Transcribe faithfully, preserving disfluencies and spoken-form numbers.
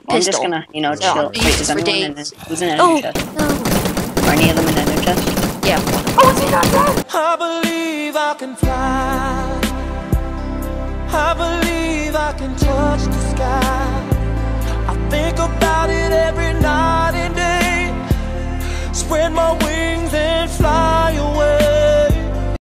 Well, I'm just pistol. gonna, you know, So chill. I'll Wait, use is this for anyone in days. it? Who's in an Oh, ender chest? no. Are any of them in ender chest? Yeah. Oh, is he not dead? I believe I can fly. I believe I can touch the sky. I think about it every night.